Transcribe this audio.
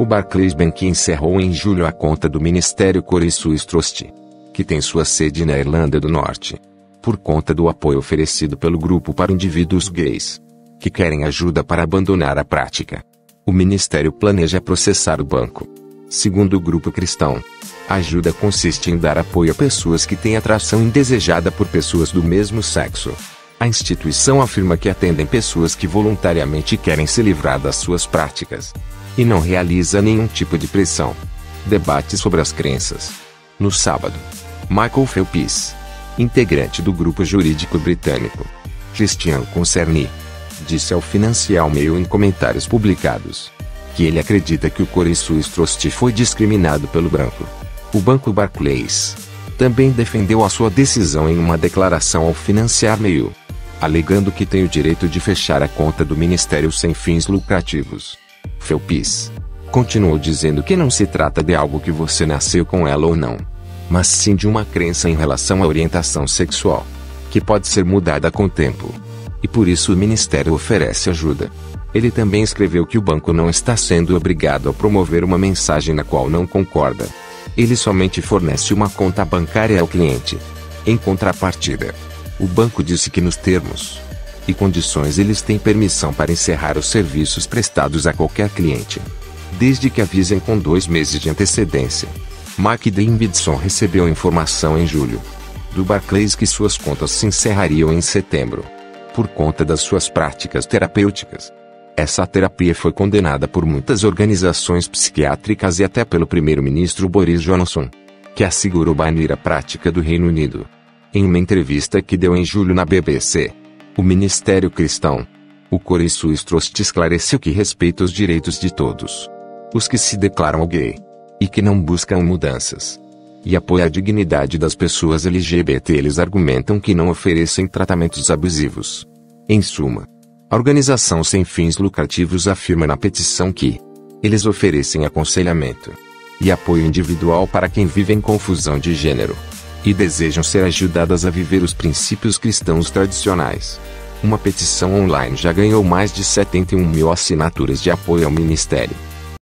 Banco Barclays Bank encerrou em julho a conta do Ministério Cori Suis Trust, que tem sua sede na Irlanda do Norte, por conta do apoio oferecido pelo grupo para indivíduos gays que querem ajuda para abandonar a prática. O ministério planeja processar o banco. Segundo o grupo cristão, a ajuda consiste em dar apoio a pessoas que têm atração indesejada por pessoas do mesmo sexo. A instituição afirma que atendem pessoas que voluntariamente querem se livrar das suas práticas e não realiza nenhum tipo de pressão. Debate sobre as crenças. No sábado, Michael Phelps, integrante do grupo jurídico britânico Christian Concerned, disse ao Financial Mail em comentários publicados que ele acredita que o Cori Suis Trust foi discriminado pelo banco. O Banco Barclays também defendeu a sua decisão em uma declaração ao Financial Mail, alegando que tem o direito de fechar a conta do ministério sem fins lucrativos. Phelps continuou dizendo que não se trata de algo que você nasceu com ela ou não, mas sim de uma crença em relação à orientação sexual, que pode ser mudada com o tempo. E por isso o ministério oferece ajuda. Ele também escreveu que o banco não está sendo obrigado a promover uma mensagem na qual não concorda. Ele somente fornece uma conta bancária ao cliente. Em contrapartida, o banco disse que nos termos e condições eles têm permissão para encerrar os serviços prestados a qualquer cliente, desde que avisem com 2 meses de antecedência. Mark Davidson recebeu informação em julho do Barclays que suas contas se encerrariam em setembro, por conta das suas práticas terapêuticas. Essa terapia foi condenada por muitas organizações psiquiátricas e até pelo primeiro-ministro Boris Johnson, que assegurou banir a prática do Reino Unido. Em uma entrevista que deu em julho na BBC, o Ministério Cristão, o Cori Suis Trust, esclareceu que respeita os direitos de todos os que se declaram gay e que não buscam mudanças, e apoia a dignidade das pessoas LGBT. Eles argumentam que não oferecem tratamentos abusivos. Em suma, a organização sem fins lucrativos afirma na petição que eles oferecem aconselhamento e apoio individual para quem vive em confusão de gênero e desejam ser ajudadas a viver os princípios cristãos tradicionais. Uma petição online já ganhou mais de 71 mil assinaturas de apoio ao ministério.